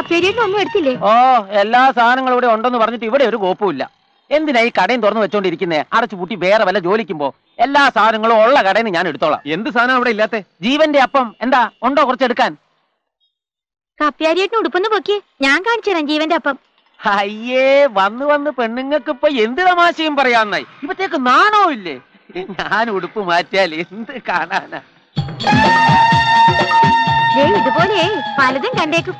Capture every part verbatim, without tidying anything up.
കപ്പേരിയൊന്നും എടുത്തില്ലേ? ഓ, എല്ലാ സാധനങ്ങളും ഇവിടെ ഉണ്ടെന്ന് പറഞ്ഞിട്ട് ഇവിടെ ഒരു കോപ്പുമില്ല. എന്തിനാ ഈ കടയും തുറന്നു വെച്ചോണ്ടിരിക്കുന്നേ? അടച്ചു പൂട്ടി വേറെ വല്ല ജോലിക്കുമ്പോ എല്ലാ സാധനങ്ങളും ഉള്ള കടയിൽ നിന്ന് ഞാൻ എടുത്തോളാം. എന്ത് സാധനം അവിടെ ഇല്ലാത്ത? ജീവന്റെ അപ്പം എന്താ ഉണ്ടോ കുറച്ചെടുക്കാൻ? കപ്പ്യാരിയേട്ടിന് ഉടുപ്പൊന്ന് പൊക്കി, ഞാൻ കാണിച്ചു തരാം ജീവന്റെ അപ്പം. അയ്യേ, വന്ന് വന്ന് പെണ്ണുങ്ങൾക്ക് ഇപ്പൊ എന്ത് തമാശയും പറയാന്നായി. ഇപ്പത്തേക്ക് നാണോ ഇല്ലേ? ഞാൻ ഉടുപ്പ് മാറ്റിയാൽ എന്ത് കാണാനാ? ഇതുപോലെ പലതും കണ്ടേക്കും.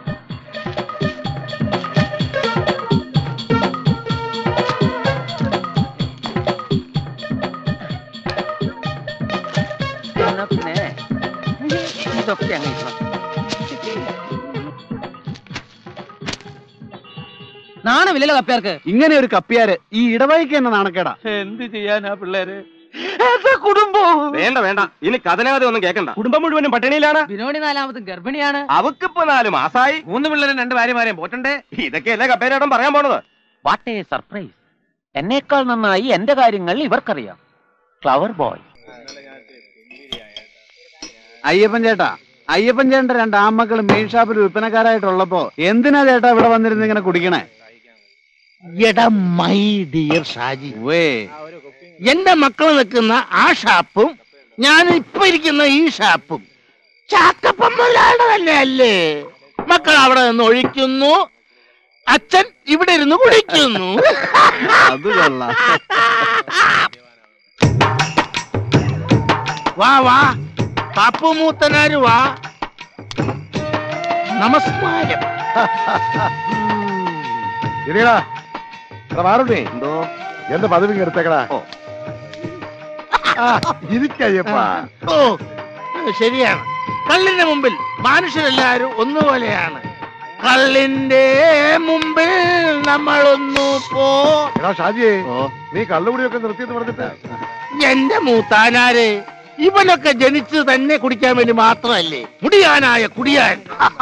ഇതൊക്കെ അങ്ങനെ നാണമില്ലല്ലോ കപ്പ്യാർക്ക്. ഇങ്ങനെ ഒരു കപ്പ്യാര് ഈ ഇടവഴിക്ക് തന്നെ നാണക്കേടാ. എന്ത് ചെയ്യാനാ പിള്ളേര്? കുടുംബം വേണ്ട വേണ്ട, ഇനി കഥനകഥ ഒന്നും കേൾക്കണ്ട. കുടുംബം മുഴുവനും പട്ടിണിയിലാണ്. വിനോടി നാലാമതും ഗർഭിണിയാണ്. അവക്കിപ്പോ നാല് മാസായി. മൂന്ന് പിള്ളേരും രണ്ട് ഭാര്യമാരെയും പോറ്റണ്ടേ? ഇതൊക്കെയല്ലേ കപ്പേരേട്ടൻ പറയാൻ പോണത്? What a surprise! എന്നേക്കാൾ നന്നായി എന്റെ കാര്യങ്ങൾ ഇവർക്കറിയാം. Clever boy. അയ്യപ്പൻ ചേട്ടാ, അയ്യപ്പൻ ചേട്ടന്റെ രണ്ട് ആമക്കൾ മെയിൻ ഷാപ്പിൽ വിൽപ്പനക്കാരായിട്ടുള്ളപ്പോ എന്തിനാ ചേട്ടാ ഇവിടെ വന്നിരുന്ന് ഇങ്ങനെ കുടിക്കണേ? എടാ മൈ ഡിയർ ഷാജി, വേ എന്റെ മക്കൾ നിൽക്കുന്ന ആ ഷാപ്പും ഞാൻ ഇപ്പൊ ഇരിക്കുന്ന ഈ ഷാപ്പും ചാക്കപ്പൻ മുതലാളുടെ തന്നെ അല്ലേ? മക്കൾ അവിടെ നിന്ന് ഒഴിക്കുന്നു, അച്ഛൻ ഇവിടെ ഇരുന്ന് കുടിക്കുന്നു. അത് കൊള്ളാം. വാ വാ പാപ്പു മൂത്തനാര് വാ. നമസ്കാരം. എന്തോ എന്റെ പദവി എടുത്തേക്കടാ. ഇരിക്കയ്യപ്പാ. ഓ ശരിയാണ്, കള്ളിന്റെ മുമ്പിൽ മനുഷ്യരെല്ലാരും ഒന്നുപോലെയാണ്. കള്ളിന്റെ മുമ്പിൽ നമ്മളൊന്നു പോ. ഷാജിയെ, നീ കള്ളുകുടിയൊക്കെ നിർത്തിയെന്ന് പറഞ്ഞിട്ട് എന്റെ മൂത്താനാര് ഇവനൊക്കെ ജനിച്ചു തന്നെ കുടിക്കാൻ വേണ്ടി മാത്രമല്ലേ? കുടിയാനായ കുടിയാൻ.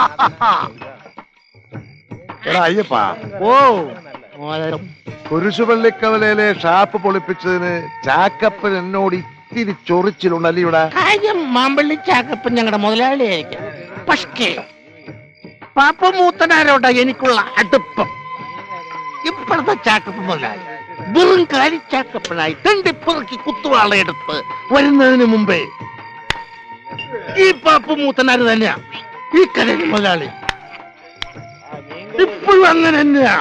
അയ്യപ്പാ, ഓ കുരിശുപള്ളിക്കവലയിലെ ഷാപ്പ് പൊളിപ്പിച്ചതിന് ചാക്കപ്പൻ എന്നോട് ഇത്തിരി ചൊറിച്ചിലുണ്ടല്ലേ ഇവിടെ? കാര്യം മാമ്പള്ളി ചാക്കപ്പൻ ഞങ്ങളുടെ മുതലാളിയായിരിക്കും. പക്ഷേ പാപ്പ മൂത്തനാരോടാ എനിക്കുള്ള അടുപ്പം. ഇപ്പോഴത്തെ ചാക്കപ്പൻ മുതലാളി വെറും കാരി ചാക്കപ്പനായി തെണ്ടിപ്പുറക്കി കുത്തുവാളയെടുത്ത് വരുന്നതിന് മുമ്പേ ഈ പാപ്പ മൂത്തനാര് തന്നെയാ ഈ കടയിൽ മുതലാളി. ഇപ്പോഴും അങ്ങനെ തന്നെയാ.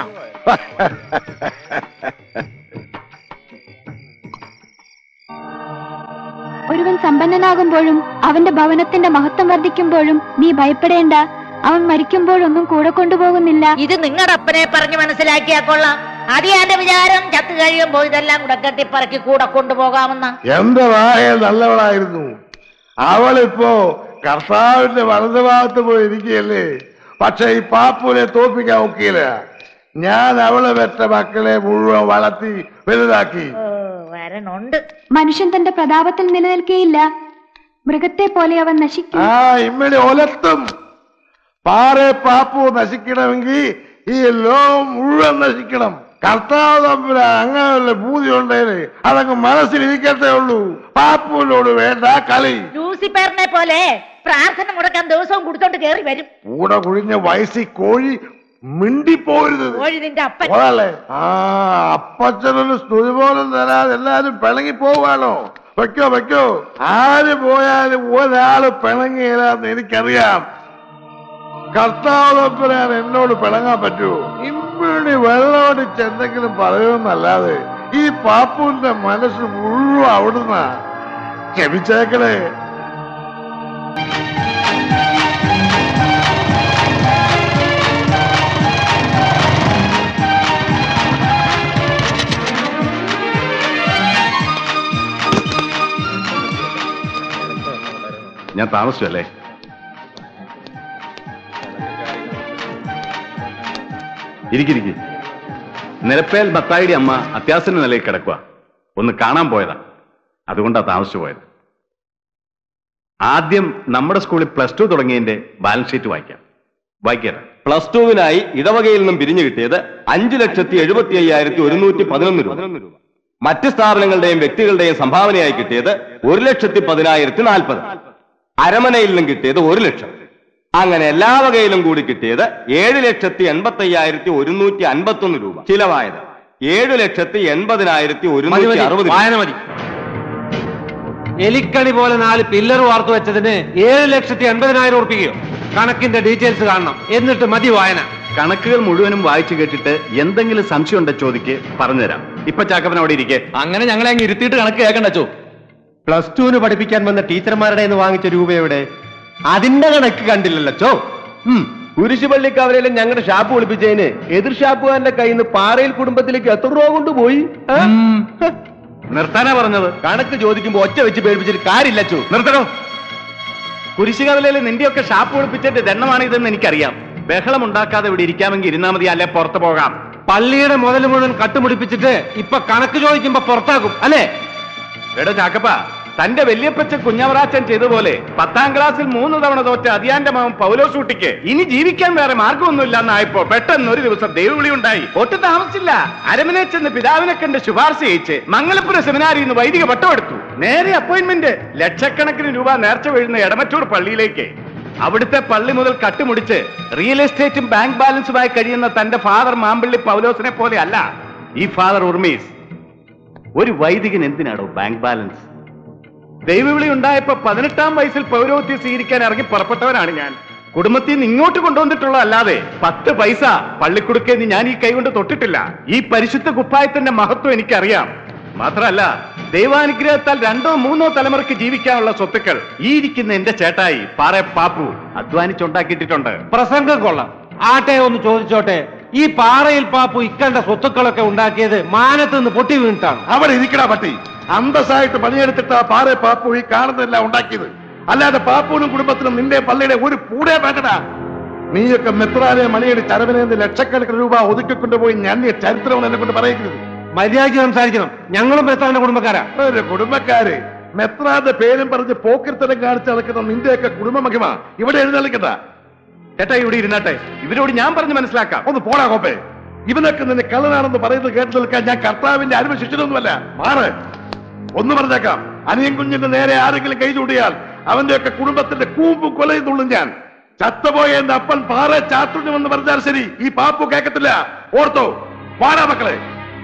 ഒരുവൻ സമ്പന്നനാകുമ്പോഴും അവന്റെ ഭവനത്തിന്റെ മഹത്വം വർദ്ധിക്കുമ്പോഴും നീ ഭയപ്പെടേണ്ട. അവൻ മരിക്കുമ്പോഴൊന്നും കൂടെ കൊണ്ടുപോകുന്നില്ല. ഇത് നിങ്ങളുടെ അപ്പനെ പറഞ്ഞ് മനസ്സിലാക്കിയാ കൊള്ളാം. അതിയാന്റെ വിചാരം ചത്തു കഴിയുമ്പോ ഇതെല്ലാം കൂടെ കെട്ടിപ്പറക്കി കൂടെ കൊണ്ടുപോകാമെന്ന. എന്റെ വായ നല്ലവളായിരുന്നു. അവളിപ്പോ കർത്താവിന്റെ വലതുഭാഗത്ത് പോയി ഇരിക്കുകയല്ലേ. പക്ഷെ ഈ പാപ്പുനെ തോപ്പിക്കാൻ ഒക്കിയില്ല. ഞാൻ അവളെ വെച്ച മക്കളെ മുഴുവൻ വളർത്തി വലുതാക്കി. വരണുണ്ട്. മനുഷ്യൻ തന്റെ പ്രതാപത്തിൽ നിലനിൽക്കുകയില്ല. മൃഗത്തെ പോലെ അവൻ നശിക്കും. ആ ഇമ്മടി ഒലത്തും. പാറേ പാപ്പു നശിക്കണമെങ്കിൽ ഈ ലോകം മുഴുവൻ നശിക്കണം. കർത്താവ് തമ്മിൽ അങ്ങനെയുള്ള ബൂതി ഉണ്ടേല് അതങ്ങ് മനസ്സിലിരിക്കത്തേ ഉള്ളൂ. പാപ്പുവിനോട് വേണ്ട കളി. ലൂസിഫറിനെ പോലെ പ്രാർത്ഥന മുടക്കാൻ ദിവസവും കുടിച്ചോണ്ട് കേറി വരും. കൂടെ കുഴിഞ്ഞ വയസ്സി കോഴി മിണ്ടിപ്പോരുത്. ഓളല്ലേ? ആ അപ്പച്ചനൊരു സ്തുതി പോലും തരാതെ എല്ലാരും പിണങ്ങി പോവാണോ? വെക്കോ വെക്കോ. ആര് പോയാലും ഒരാള് പിണങ്ങിയില്ലാന്ന് എനിക്കറിയാം. കർത്താവ് തമ്പുരാൻ എന്നോട് പിണങ്ങാൻ പറ്റുമോ? ഇമ്മിണി വെള്ളമടിച്ച് എന്തെങ്കിലും പറയുമെന്നല്ലാതെ ഈ പാപ്പുവിന്റെ മനസ്സ് മുഴുവൻ അവിടുന്ന. ക്ഷമിച്ചേക്കണേ. ഞാൻ താമസിച്ചല്ലേ? ഇരിക്കിരിക്കും. നിരപ്പേൽ ബത്തായിയുടെ അമ്മ അത്യാസന്ന നിലയിൽ കിടക്കുക. ഒന്ന് കാണാൻ പോയതാ, അതുകൊണ്ടാ താമസിച്ചു പോയത്. ആദ്യം നമ്മുടെ സ്കൂളിൽ പ്ലസ് ടു തുടങ്ങിയതിന്റെ ബാലൻസ് ഷീറ്റ് വായിക്കാം. വായിക്കാം. പ്ലസ് ടുവിനായി ഇടവകയിൽ നിന്നും പിരിഞ്ഞു കിട്ടിയത് അഞ്ചു ലക്ഷത്തി എഴുപത്തി അയ്യായിരത്തി ഒരുന്നൂറ്റി പതിനൊന്ന് രൂപ. മറ്റ് സ്ഥാപനങ്ങളുടെയും വ്യക്തികളുടെയും സംഭാവനയായി കിട്ടിയത് ഒരു ലക്ഷത്തി പതിനായിരത്തി നാൽപ്പത്. അരമനയിൽ നിന്നും കിട്ടിയത് ഒരു ലക്ഷം. അങ്ങനെ എല്ലാ വകയിലും കൂടി കിട്ടിയത് ഏഴ് ലക്ഷത്തി എൺപത്തി അയ്യായിരത്തി ഒരുന്നൂറ്റി അൻപത്തി ഒന്ന് രൂപ. ചിലവായത് ഏഴു ലക്ഷത്തി എൺപതിനായിരത്തി ഒരുന്നൂറ്റി അറുപത്. വായന മതി. എലിക്കണി പോലെ നാല് പില്ലർ വാർത്തു വെച്ചതിന് ഏഴ് ലക്ഷത്തി എൺപതിനായിരം ഉറപ്പിക്കുകയോ? കണക്കിന്റെ ഡീറ്റെയിൽസ് കാണണം, എന്നിട്ട് മതി വായന. കണക്കുകൾ മുഴുവനും വായിച്ചു കേട്ടിട്ട് എന്തെങ്കിലും സംശയം ഉണ്ടോ ചോദിക്ക്, പറഞ്ഞുതരാം. ഇപ്പൊ ചാക്കപ്പൻ അവിടെ ഇരിക്കെ. അങ്ങനെ ഞങ്ങളെ അങ്ങ് ഇരുത്തിയിട്ട് കണക്ക് കേൾക്കണ്ടോ? പ്ലസ് ടുവിന് പഠിപ്പിക്കാൻ വന്ന ടീച്ചർമാരുടെ വാങ്ങിച്ച രൂപയുടെ അതിന്റെ കണക്ക് കണ്ടില്ലല്ലോ ചോ. കുരിശുപള്ളിക്കവരെല്ലാം ഞങ്ങളുടെ ഷാപ്പ് ഒളിപ്പിച്ചതിന് എതിർ ഷാപ്പുകാരന്റെ കയ്യിൽ നിന്ന് പാറയിൽ കുടുംബത്തിലേക്ക് എത്ര രൂപ കൊണ്ടുപോയി? നിർത്താനാ പറഞ്ഞത്. കണക്ക് ചോദിക്കുമ്പോ ഒച്ച വെച്ച് പേടിപ്പിച്ചിട്ട് കാര്യമില്ല ചോ. നിർത്തണോ? കുരിശുകവലയിൽ നിന്റെയൊക്കെ ഷാപ്പ് ഒളിപ്പിച്ചിട്ട് ദണ്ണമാണ് ഇതെന്ന് എനിക്കറിയാം. ബഹളം ഉണ്ടാക്കാതെ ഇവിടെ ഇരിക്കാമെങ്കിൽ ഇരുന്നാ മതി, അല്ലെ പുറത്തു പോകാം. പള്ളിയുടെ മുതൽ മുഴുവൻ കട്ടുമുടിപ്പിച്ചിട്ട് ഇപ്പൊ കണക്ക് ചോദിക്കുമ്പോ പുറത്താക്കും അല്ലേ? എടോ ചാക്കപ്പ, തന്റെ വല്യപ്പച്ച കുഞ്ഞവറാച്ചൻ ചെയ്തതുപോലെ പത്താം ക്ലാസ്സിൽ മൂന്ന് തവണ തോറ്റ അതിയാന്റെ മകൻ പൗലോസൂട്ടിക്ക് ഇനി ജീവിക്കാൻ വേറെ മാർഗമൊന്നുമില്ല എന്നായപ്പോ പെട്ടെന്ന് ഒരു ദിവസം ദൈവവിളി ഉണ്ടായി. ഒട്ടും താമസിച്ചില്ല, അരമനെ ചെന്ന് പിതാവിനെ കണ്ട് ശുപാർശ ചെയ്യിച്ച് മംഗലപുര സെമിനാരിൽ നിന്ന് വൈദിക പട്ടമെടുത്തു. നേരെ അപ്പോയിന്റ്മെന്റ്. ലക്ഷക്കണക്കിന് രൂപ നേർച്ച വീഴുന്ന എടമറ്റൂർ പള്ളിയിലേക്ക്. അവിടുത്തെ പള്ളി മുതൽ കട്ടുമുടിച്ച് റിയൽ എസ്റ്റേറ്റും ബാങ്ക് ബാലൻസുമായി കഴിയുന്ന തന്റെ ഫാദർ മാമ്പള്ളി പൗലോസിനെ പോലെ അല്ല ഈ ഫാദർ ഉർമീസ്. ഒരു വൈദികൻ എന്തിനാണോ ബാങ്ക് ബാലൻസ്? ദൈവവിളി ഉണ്ടായപ്പോ പതിനെട്ടാം വയസ്സിൽ പൗരോഹിത്യം സ്വീകരിക്കാൻ ഇറങ്ങി പുറപ്പെട്ടവനാണ് ഞാൻ. കുടുംബത്തിൽ നിന്ന് ഇങ്ങോട്ട് കൊണ്ടുവന്നിട്ടുള്ള അല്ലാതെ പത്ത് പൈസ പള്ളിക്കുടുക്കെന്ന് ഞാൻ ഈ കൈ കൊണ്ട് തൊട്ടിട്ടില്ല. ഈ പരിശുദ്ധ കുപ്പായത്തിന്റെ മഹത്വം എനിക്കറിയാം. മാത്രമല്ല, ദൈവാനുഗ്രഹത്താൽ രണ്ടോ മൂന്നോ തലമുറയ്ക്ക് ജീവിക്കാനുള്ള സ്വത്തുക്കൾ ഈ ഇരിക്കുന്ന എന്റെ ചേട്ടായി പാറേ പാപ്പു അധ്വാനിച്ചുണ്ടാക്കിയിട്ടുണ്ട്. പ്രസംഗം കൊള്ളാം. ആട്ടെ, ഒന്ന് ചോദിച്ചോട്ടെ, ഈ പാറയിൽ പാപ്പു ഇക്കണ്ട സ്വത്തുക്കളൊക്കെ ഉണ്ടാക്കിയത് മാനത്ത് നിന്ന് പൊട്ടി വീണിട്ടാണ്? അവിടെ ഇരിക്കടാ പട്ടി. അന്തസ്സായിട്ട് പണിയെടുത്തിട്ട് ആ പാറേ പാപ്പു ഈ കാണുന്നതെല്ലാം ഉണ്ടാക്കിയത്. അല്ലാതെ പാപ്പുവിനും കുടുംബത്തിനും നിന്റെ പള്ളിയുടെ ഒരു പൂടേ വേണ്ടടാ. നീയൊക്കെ മെത്രാനെ മണിയടിച്ച് അരവിനെ ലക്ഷക്കണക്കിന് രൂപ ഒതുക്കിക്കൊണ്ടുപോയി ഞാൻ ചരിത്രം എന്നെ കൊണ്ട് പറയരുത്. മര്യാദയ്ക്ക് സംസാരിക്കണം. ഞങ്ങളും മെത്രാന്റെ കുടുംബക്കാരാ. ഒരു കുടുംബക്കാര് മെത്രാന്റെ പേരും പറഞ്ഞ് പോക്കിർത്തരം കാണിച്ച് നടക്കുന്ന നിന്റെയൊക്കെ കുടുംബ മഹിമ ഇവിടെ എഴുന്നള്ളിക്കണ്ട. ചേട്ടാ ഇവിടെ ഇരുന്നാട്ടെ, ഇവരോട് ഞാൻ പറഞ്ഞ് മനസ്സിലാക്കാം. ഒന്ന് പോടാ കോപ്പേ. ഇവനൊക്കെ നിന്നെ കള്ളനാണെന്ന് പറയുന്നത് കേട്ടു നിൽക്കാൻ ഞാൻ കർത്താവിന്റെ അരുമ ശിഷ്യനൊന്നുമല്ല. മാറ്. ഒന്ന് പറഞ്ഞേക്കാം, അനിയൻ കുഞ്ഞിന്റെ നേരെ ആരെങ്കിലും കൈ ചൂണ്ടിയാൽ അവന്റെയൊക്കെ കുടുംബത്തിന്റെ കൂമ്പും കൊലയും തുള്ളും ഞാൻ. ചത്തുപോയ എന്റെ അപ്പൻ പാറ ചാത്തുണ്ണമെന്ന് പറഞ്ഞാൽ ശരി, ഈ പാപ്പു കേൾക്കത്തില്ല. ഓർത്തോ? പാടാ മക്കളെ.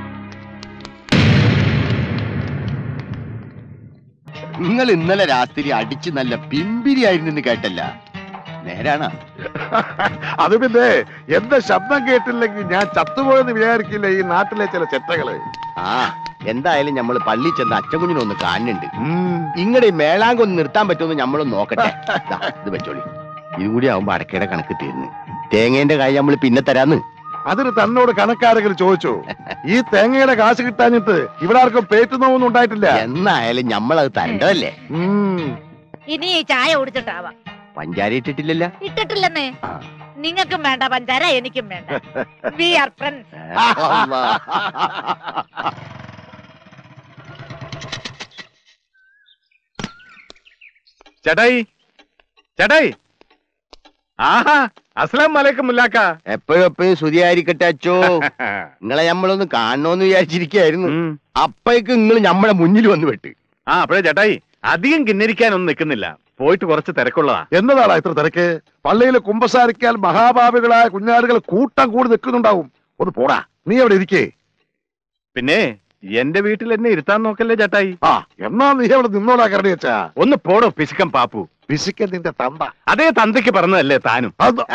നിങ്ങൾ ഇന്നലെ രാത്രി അടിച്ച് നല്ല പിമ്പിരിയായിരുന്നു കേട്ടല്ല, നേരാണ്? അത് പിന്നെ എന്റെ ശബ്ദം കേട്ടില്ലെങ്കിൽ ഞാൻ ചത്തുപോയെന്ന് വിചാരിക്കില്ല ഈ നാട്ടിലെ ചില ചെറ്റകള്. ആ, എന്തായാലും നമ്മള് പള്ളി ചെന്ന് അച്ഛൻകുഞ്ഞിനൊന്ന് കാണുന്നുണ്ട്. ഇങ്ങടെ മേളാങ്കൊന്ന് നിർത്താൻ പറ്റുമെന്ന് നമ്മളൊന്ന് നോക്കട്ടെ. ഇത് വെച്ചോളി, ഇതും കൂടി ആവുമ്പോ അടക്കയുടെ കണക്ക് തീർന്ന്. തേങ്ങേന്റെ കായ് നമ്മള് പിന്നെ തരാന്ന്. അതിന് തന്നോട് കണക്കാരെങ്കിലും ചോദിച്ചു? ഈ തേങ്ങയുടെ കാശ് കിട്ടാഞ്ഞിട്ട് ഇവിടെ ആർക്കും പേറ്റുന്നൊന്നും ഉണ്ടായിട്ടില്ല. എന്നായാലും നമ്മളത് തരേണ്ടതല്ലേ. ഇനി ഈ ചായ കുടിച്ചിട്ടാവാം. പഞ്ചാര ഇട്ടിട്ടില്ലല്ലോ? ഇട്ടിട്ടില്ലെന്നേ. നിങ്ങൾക്കും വേണ്ട പഞ്ചാര, എനിക്കും വേണ്ട. We are friends. ചേട്ടായി, ചേട്ടായി. ആഹാ, അസ്സലാം വലൈക്കും മുല്ലാക്ക. എപ്പോഴും എപ്പോഴും സ്തുതിയായിരിക്കട്ടെ അച്ചോ. നിങ്ങളെ നമ്മളൊന്ന് കാണണോന്ന് വിചാരിച്ചിരിക്കായിരുന്നു. അപ്പഴേക്ക് നിങ്ങൾ നമ്മളെ മുന്നിൽ വന്ന് വെട്ട്. ആ, അപ്പോഴേ ചേട്ടായി അധികം കിന്നരിക്കാനൊന്നും നിൽക്കുന്നില്ല. പോയിട്ട് കുറച്ച് തിരക്കുള്ളതാ. എന്നതാടാ ഇത്ര തിരക്ക്? പള്ളിയിൽ കുമ്പസാരിക്കാൻ മഹാഭാവികളായ കുഞ്ഞാടുകൾ കൂട്ടം കൂടി നിൽക്കുന്നുണ്ടാവും. ഒന്ന് പോടാ, നീ അവിടെ ഇരിക്കേ. പിന്നെ എന്റെ വീട്ടിൽ എന്നെ ഇരുത്താൻ നോക്കല്ലേ ചേട്ടായി. ആ, എന്നാ നീ അവിടെ നിന്നോടാ കരടി വെച്ചാ. ഒന്ന് പോടോ പിശുക്കൻ പാപ്പു. പിശുക്കൻ നിന്റെ തന്ത. അതേ തന്തയ്ക്ക് പറഞ്ഞതല്ലേ താനും.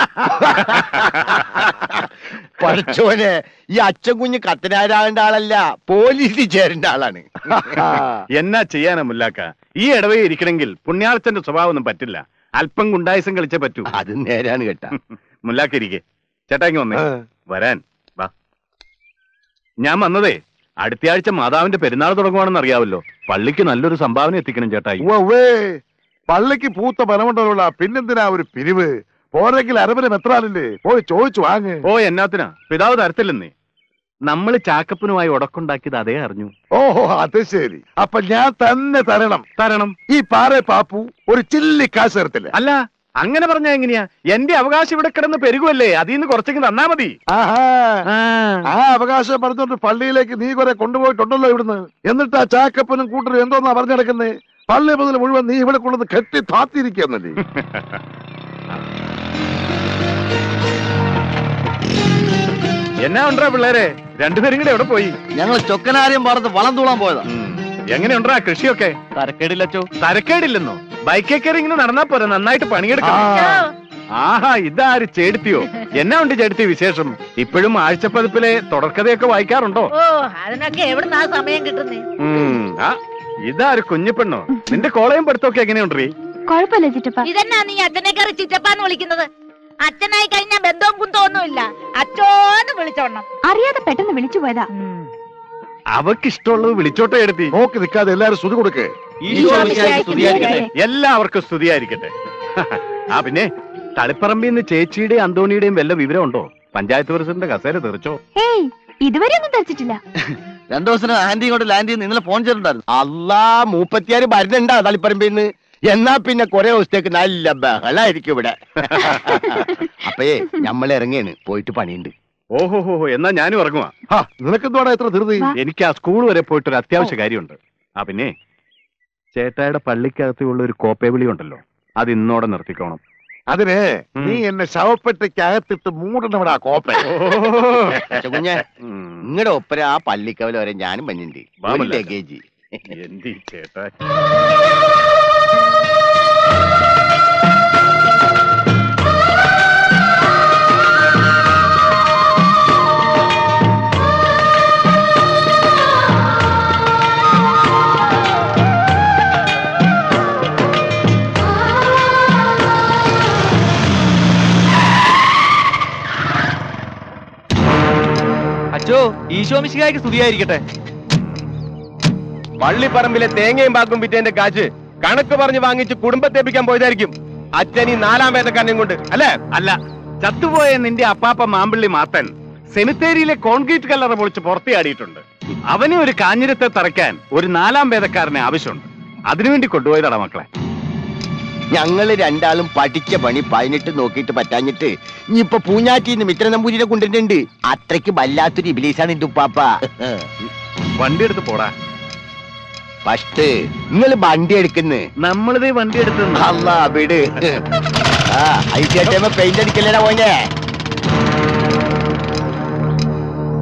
പഠിച്ചോനെ, ഈ അച്ഛൻ കുഞ്ഞ് കത്തനാരാകേണ്ട ആളല്ല, പോലീസിൽ ചേരേണ്ട ആളാണ്. എന്നാ ചെയ്യാനാ മുല്ലാക്ക? ഈ ഇടവയെ ഇരിക്കണമെങ്കിൽ പുണ്യാളച്ചന്റെ സ്വഭാവം ഒന്നും പറ്റില്ല. അല്പം ഗുണ്ടായിസം കളിച്ചേ പറ്റൂ. അത് നേരാണ് കേട്ടാ. മുല്ലാക്ക ഇരിക്കെ. ചേട്ടായി വന്നേ. വരാൻ വാ. ഞാൻ വന്നതേ അടുത്തയാഴ്ച മാതാവിന്റെ പെരുന്നാൾ തുടങ്ങുവാണെന്ന് അറിയാവല്ലോ. പള്ളിക്ക് നല്ലൊരു സംഭാവന എത്തിക്കണം ചേട്ടായി. പള്ളിക്ക് പൂത്ത ബലമുണ്ടല്ലോ, പിന്നെന്തിനാ ഒരു പിരിവ്? പോരെങ്കിൽ അരമന മെത്രാലില്ലേ, പോയി ചോദിച്ചു വാങ്ങ്. ഓ, എന്നാത്തിനാ? പിതാവ് തരത്തില്ലെന്നേ. നമ്മള് ചാക്കപ്പനുമായി ഉടക്കുണ്ടാക്കിയത് അതേ അറിഞ്ഞു. ഓഹോ, അത് ശരി. അപ്പൊ ഞാൻ തന്നെ തരണം. തരണം. ഈ പാറേ പാപ്പു ഒരു ചില്ലി കാശ് തരത്തില്ല. അല്ല, അങ്ങനെ പറഞ്ഞാ എങ്ങനെയാ? എന്റെ അവകാശം ഇവിടെ കിടന്ന് പെരുകുമല്ലേ, അതിൽ നിന്ന് കുറച്ചെങ്കിൽ തന്നാ മതി. ആഹാ, ആ അവകാശം പറഞ്ഞോണ്ട് പള്ളിയിലേക്ക് നീ കുറെ കൊണ്ടുപോയിട്ടുണ്ടല്ലോ ഇവിടുന്ന്. എന്നിട്ട് ആ ചാക്കപ്പനും കൂട്ടരും എന്തോന്നാ പറഞ്ഞു നടക്കുന്നത്? പള്ളി മുതൽ മുഴുവൻ നീ ഇവിടെ കൊണ്ടുവന്ന് കെട്ടി താത്തിരിക്കുന്നല്ലേ. എന്നാ ഉണ്ടാ പിള്ളേരെ? രണ്ടുപേരും കൂടെ എവിടെ പോയി? ഞങ്ങൾ ചൊക്കനാര്യം പാടത്ത് വളം തൂളാൻ പോയതാ. എങ്ങനെയുണ്ടാ കൃഷിയൊക്കെ? തരക്കേടില്ലച്ചോ. തരക്കേടില്ലെന്നോ? ബൈക്കേ കയറി ഇങ്ങനെ നടന്നാ പോരാ, നന്നായിട്ട് പണിയെടുക്കാം. ആഹാ, ഇതാര് ചേടുത്തിയോ? എന്നാ ഉണ്ട് ചേടുത്തി വിശേഷം? ഇപ്പോഴും ആഴ്ചപ്പതിപ്പിലെ തുടർക്കഥയൊക്കെ വായിക്കാറുണ്ടോ? ഓ, അതിനൊക്കെ എവിടുന്നാ സമയം കിട്ടുന്നേ? ആ ഇതാര് കുഞ്ഞിപ്പെണ്ണോ? നിന്റെ കോളേജും പഠിത്തമൊക്കെ എങ്ങനെയുണ്ടീ? കുഴപ്പമില്ല ചിറ്റപ്പ. ഇതെന്നാ നീ അച്ഛനെ കയറി ചിറ്റപ്പാന്ന് വിളിക്കുന്നത്? അച്ഛനായി കഴിഞ്ഞാൽ ബന്ധവും കുന്തമൊന്നുമില്ല, അച്ഛോന്ന് വിളിച്ചോണം. അറിയാതെ പെട്ടെന്ന് വിളിച്ചു പോയതാ. അവക്ക് ഇഷ്ടമുള്ളത് വിളിച്ചോട്ടെ എടുത്തി. നോക്കി നിൽക്കാതെ എല്ലാരും സ്തുതി കൊടുക്കേ. എല്ലാവർക്കും സ്തുതിയായിരിക്കട്ടെ. ആ പിന്നെ തളിപ്പറമ്പിന്ന് ചേച്ചിയുടെ അന്തോണിയുടെയും വല്ല വിവരമുണ്ടോ? പഞ്ചായത്ത് പ്രസിഡന്റ് കസേര തെറിച്ചോ? ഏയ്, ഇതുവരെ ഒന്നും തെറിച്ചിട്ടില്ല. രണ്ടു ദിവസം ആന്റി ഇങ്ങോട്ട് ലാൻഡ് ചെയ്യുന്ന ഇന്നലെ ഫോൺ ചെയ്തിട്ടുണ്ടായിരുന്നു. അല്ലാ, മൂപ്പത്തിയാറ് വരുന്നുണ്ടാ തളിപ്പറമ്പിന്ന്. എന്നാ പിന്നെ കൊറേ ദിവസത്തേക്ക് നല്ല ബഹളായിരിക്കും ഇവിടെ. അപ്പയേ നമ്മൾ ഇറങ്ങിയാണ്, പോയിട്ട് പണിയുണ്ട്. ഓഹോ ഹോ, എന്നാ ഞാനും ഇറങ്ങുവാ. നിനക്കെന്തുവാടാ എത്ര ധൃതി? എനിക്ക് ആ സ്കൂൾ വരെ പോയിട്ടൊരു അത്യാവശ്യ കാര്യമുണ്ട്. ആ പിന്നെ ചേട്ടായുടെ പള്ളിക്കകത്തുള്ള ഒരു കോപ്പേവിളി ഉണ്ടല്ലോ, അത് ഇന്നോടെ നിർത്തിക്കോണം. അതിന് നീ എന്നെ ശവപ്പെട്ടിക്കകത്തിട്ട് മൂടണവിടാ കോപ്പ. കുഞ്ഞെ, നിങ്ങളുടെ ഒപ്പര ആ പള്ളിക്കവല വരെ ഞാനും പഞ്ഞിണ്ട്. ലഗേജ് എന്തി ചേട്ടാ. അച്ചോ, ഈശോമിശിഹായ്ക്ക് സ്തുതിയായിരിക്കട്ടെ. പള്ളിപ്പറമ്പിലെ തേങ്ങയും പാക്കും വിറ്റേന്റെ കാശ് കണക്ക് പറഞ്ഞ് വാങ്ങിച്ച് കുടുംബത്തേപ്പിക്കാൻ പോയതായിരിക്കും അച്ഛൻ ഈ നാലാം വേദക്കാരനെയും കൊണ്ട്, അല്ലേ? അല്ല, ചത്തുപോയ നിന്റെ അപ്പാപ്പ മാമ്പള്ളി മാത്തൻ സെമിത്തേരിയിലെ കോൺക്രീറ്റ് കല്ലറ പൊളിച്ച് പുറത്തിയാടിയിട്ടുണ്ട്. അവനെ ഒരു കാഞ്ഞിരത്തെ തറയ്ക്കാൻ ഒരു നാലാം വേദക്കാരനെ ആവശ്യമുണ്ട്. അതിനുവേണ്ടി കൊണ്ടുപോയതാടാ മക്കളെ. ഞങ്ങള് രണ്ടാളും പഠിച്ച പണി പതിനെട്ട് നോക്കിയിട്ട് പറ്റാഞ്ഞിട്ട് ഇനിയിപ്പൊ പൂഞ്ഞാറ്റിന്ന് മിത്ര നമ്പൂതിരെ കൊണ്ടിട്ടുണ്ട്. അത്രയ്ക്ക് വല്ലാത്തൊരു ഇബിലീസാണ് എന്റെ ഉപ്പാപ്പ. വണ്ടി എടുത്ത് പോടാ. ഫസ്റ്റ് നിങ്ങള് വണ്ടി എടുക്കുന്നു, നമ്മളിതേ വണ്ടി എടുത്തു. അല്ല വിട്. ആ ഐ പെയിന്റ് അടിക്കല്ലേടാ പോയിന്റെ.